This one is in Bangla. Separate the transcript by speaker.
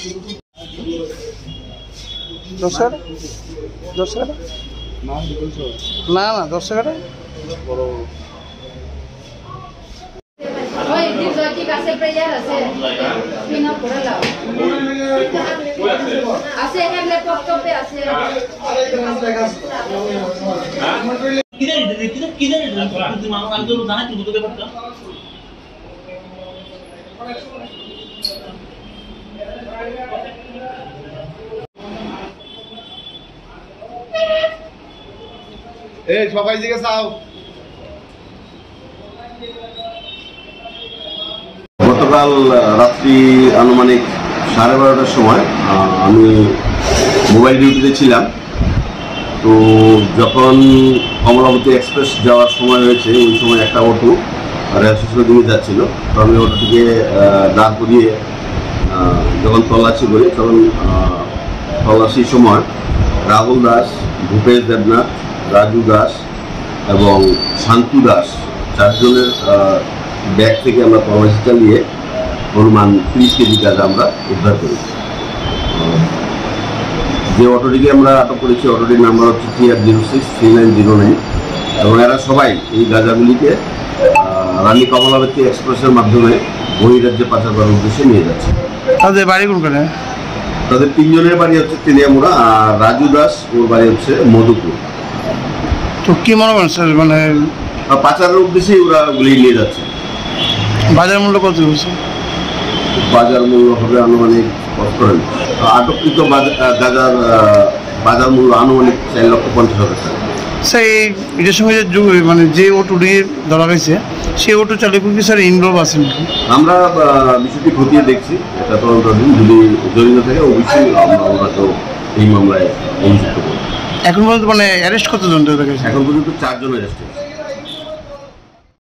Speaker 1: 10 টাকা 10 টাকা না না 10 টাকা
Speaker 2: Oye, digo aquí que hace pelear, hace fino por el lado. Hace ejemplo, poco pe hace.
Speaker 3: সবাই দিকে চাও। গতকাল রাত্রি আনুমানিক 12:30টার সময় আমি মোবাইল ডিউটিতে ছিলাম। তো যখন কমলাবতী এক্সপ্রেস যাওয়ার সময় হয়েছে, ওই সময় একটা অটো রেল স্টেশনের দিকে যাচ্ছিল। তো আমি অটোটিকে দাঁড় করিয়ে যখন তল্লাশি করি, তখন তল্লাশির সময় রাহুল দাস, ভূপেশ দেবনাথ, রাজু দাস এবং শান্তু দাস 4 জনের ব্যাগ থেকে আমরা তল্লাশি চালিয়ে অনুমান 30 কেজি গাঁজা আমরা উদ্ধার করেছি। যে অটোটিকে আমরা আটক করেছি, অটোটির নাম্বার হচ্ছে TR063909 এবং এরা সবাই এই গাঁজাগুলিকে রানী কমলাবতী এক্সপ্রেসের মাধ্যমে বহিরাজ্যে পাচার করার উদ্দেশ্যে নিয়ে যাচ্ছে।
Speaker 1: তাদের বাড়ি কোনখানে?
Speaker 3: তাদের 3 জনের বাড়ি হচ্ছে তেলিয়ামুড়া, আর রাজু দাস ওর বাড়ি হচ্ছে মধুপুর।
Speaker 1: তো কি মনে করেন স্যার, মানে
Speaker 3: পাচারের উদ্দেশ্যেই ওরা গুলি নিয়ে যাচ্ছে।
Speaker 1: বাজার মূল্য কত হচ্ছে?
Speaker 3: বাজার মূল্য হবে আনুমানিক আটককৃত গাঁজার বাজার মূল্য আনুমানিক 4,50,000 টাকা।
Speaker 1: স্যার এটার সঙ্গে মানে যে অটোটি ধরা গেছে সেই অটো চালক কি স্যার ইনভলভ আছেন?
Speaker 3: আমরা বিষয়টি খতিয়ে দেখছি, এটা তদন্তাধীন। যদি জড়িত থাকে অবশ্যই আমরা ওনাকে এই মামলায় অভিযুক্ত করব।
Speaker 1: এখন পর্যন্ত মানে অ্যারেস্ট কতজন?
Speaker 3: এখন পর্যন্ত 4 জন অ্যারেস্ট হয়েছে।